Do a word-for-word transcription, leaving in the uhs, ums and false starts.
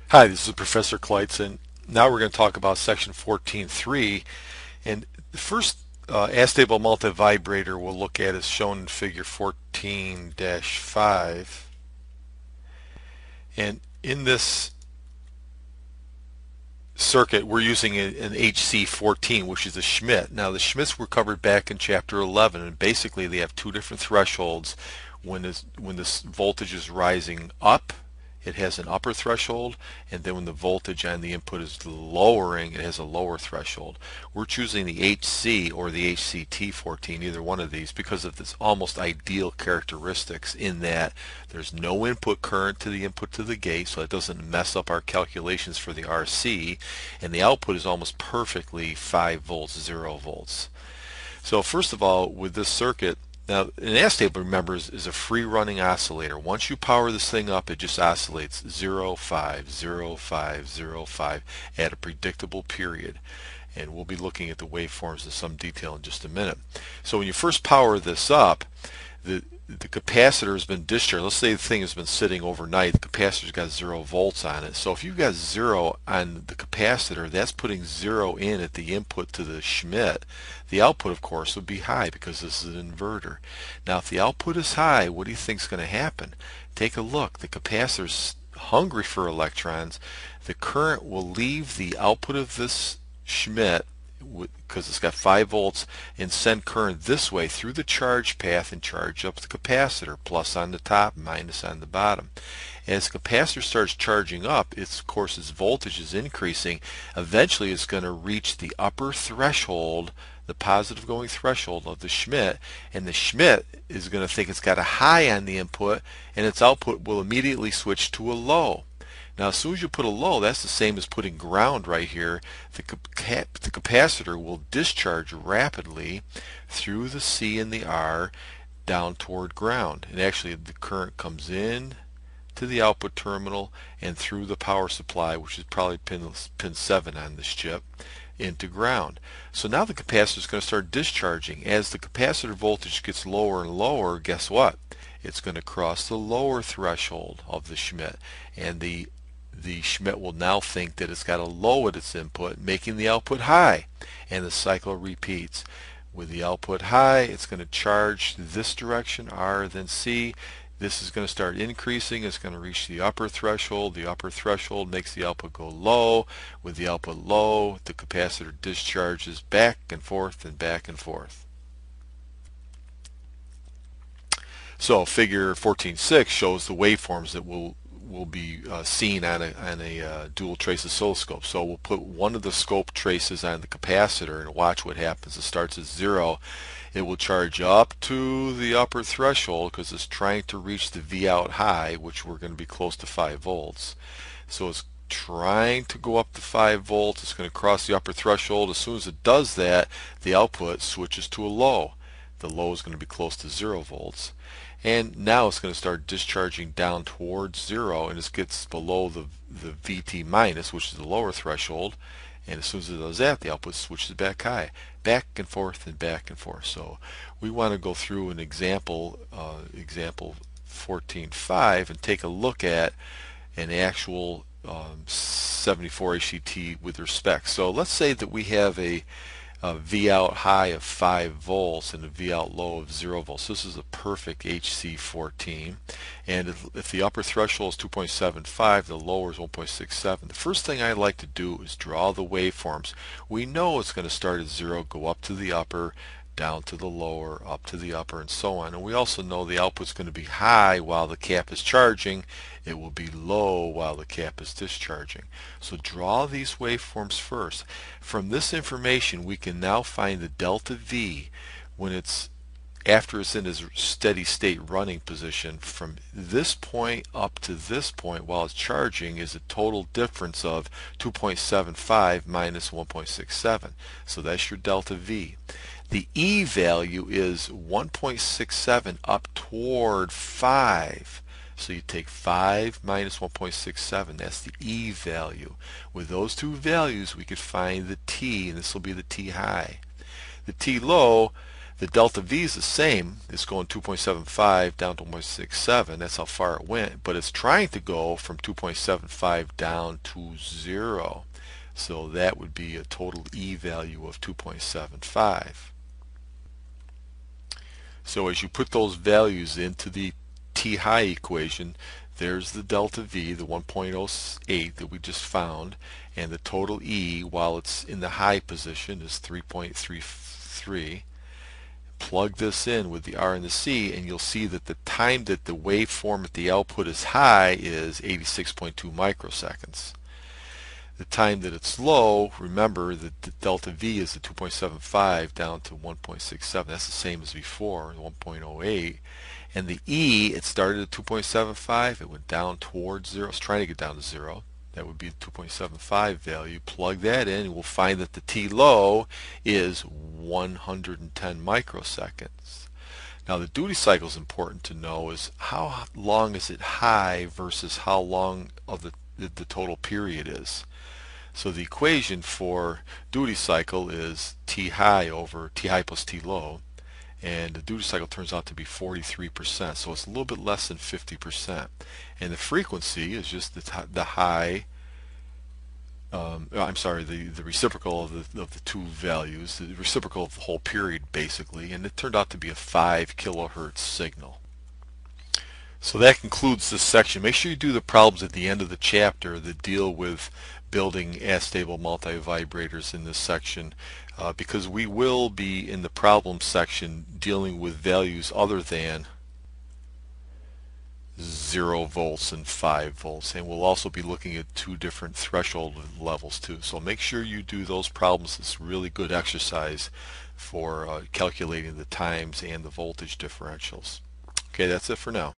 Hi, this is Professor Kleitz, and now we're going to talk about section fourteen point three. And the first uh, astable multivibrator we'll look at is shown in figure fourteen dash five. And in this circuit, we're using a, an H C fourteen, which is a Schmitt. Now, the Schmitts were covered back in chapter eleven, and basically they have two different thresholds. When this, when this voltage is rising up, it has an upper threshold, and then when the voltage on the input is lowering, it has a lower threshold. We're choosing the H C or the H C T fourteen, either one of these, because of this almost ideal characteristics in that there's no input current to the input to the gate, so it doesn't mess up our calculations for the R C, and the output is almost perfectly five volts, zero volts. So first of all, with this circuit, now, an astable, remember, is, is a free-running oscillator. Once you power this thing up, it just oscillates zero, five, zero, five, zero, five at a predictable period. And we'll be looking at the waveforms in some detail in just a minute. So when you first power this up, the the capacitor has been discharged. Let's say the thing has been sitting overnight. The capacitor's got zero volts on it. So if you've got zero on the capacitor, that's putting zero in at the input to the Schmitt. The output, of course, would be high because this is an inverter. Now, if the output is high, what do you think is going to happen? Take a look. The capacitor's hungry for electrons. The current will leave the output of this Schmitt, because it's got five volts, and send current this way through the charge path and charge up the capacitor, plus on the top, minus on the bottom. As the capacitor starts charging up, it's, of course, its voltage is increasing. Eventually it's going to reach the upper threshold, the positive going threshold of the Schmitt, and the Schmitt is going to think it's got a high on the input, and its output will immediately switch to a low. Now, as soon as you put a low, that's the same as putting ground right here. The, cap the capacitor will discharge rapidly through the C and the R down toward ground. And actually, the current comes in to the output terminal and through the power supply, which is probably pin, pin seven on this chip, into ground. So now the capacitor is going to start discharging. As the capacitor voltage gets lower and lower, guess what? It's going to cross the lower threshold of the Schmitt, and the the Schmitt will now think that it's got a low at its input, making the output high, and the cycle repeats. With the output high, it's going to charge this direction, R, then C. This is going to start increasing. It's going to reach the upper threshold. The upper threshold makes the output go low. With the output low, the capacitor discharges back and forth and back and forth. So figure fourteen point six shows the waveforms that will will be uh, seen on a, on a uh, dual trace oscilloscope. So we'll put one of the scope traces on the capacitor and watch what happens. It starts at zero. It will charge up to the upper threshold because it's trying to reach the V out high, which we're going to be close to five volts. So it's trying to go up to five volts. It's going to cross the upper threshold. As soon as it does that, the output switches to a low. The low is going to be close to zero volts. And now it's going to start discharging down towards zero, and it gets below the, the V T minus, which is the lower threshold. And as soon as it does that, the output switches back high, back and forth and back and forth. So we want to go through an example, uh, example fourteen point five, and take a look at an actual um, seventy-four H C T with respect. So let's say that we have a a V out high of five volts and a V out low of zero volts. This is a perfect H C fourteen, and if, if the upper threshold is two point seven five, the lower is one point six seven. The first thing I like to do is draw the waveforms. We know it's going to start at zero, go up to the upper, down to the lower, up to the upper, and so on. And we also know the output is going to be high while the cap is charging. It will be low while the cap is discharging. So draw these waveforms first. From this information, we can now find the delta V when it's after it's in its steady state running position. From this point up to this point while it's charging is a total difference of two point seven five minus one point six seven. So that's your delta V. The E value is one point six seven up toward five. So you take five minus one point six seven. That's the E value. With those two values, we could find the T, and this will be the T high. The T low, The delta V is the same. It's going two point seven five down to one point six seven. That's how far it went. But it's trying to go from two point seven five down to zero. So that would be a total E value of two point seven five. So as you put those values into the T high equation, there's the delta V, the one point zero eight that we just found, and the total E while it's in the high position is three point three three. Plug this in with the R and the C, and you'll see that the time that the waveform at the output is high is eighty-six point two microseconds. The time that it's low, remember that the delta V is the two point seven five down to one point six seven. That's the same as before, one point zero eight. And the E, it started at two point seven five, it went down towards zero. It's trying to get down to zero. That would be the two point seven five value. Plug that in, and we'll find that the T low is one hundred ten microseconds. Now the duty cycle is important to know is how long is it high versus how long of the, the, the total period is. So the equation for duty cycle is T high over T high plus T low, and the duty cycle turns out to be forty-three percent, so it's a little bit less than fifty percent. And the frequency is just the, the high, um, I'm sorry, the, the reciprocal of the, of the two values, the reciprocal of the whole period basically, and it turned out to be a five kilohertz signal. So that concludes this section. Make sure you do the problems at the end of the chapter that deal with building astable multivibrators in this section, uh, because we will be in the problem section dealing with values other than zero volts and five volts, and we'll also be looking at two different threshold levels too. So make sure you do those problems. It's really good exercise for uh, calculating the times and the voltage differentials. Okay, that's it for now.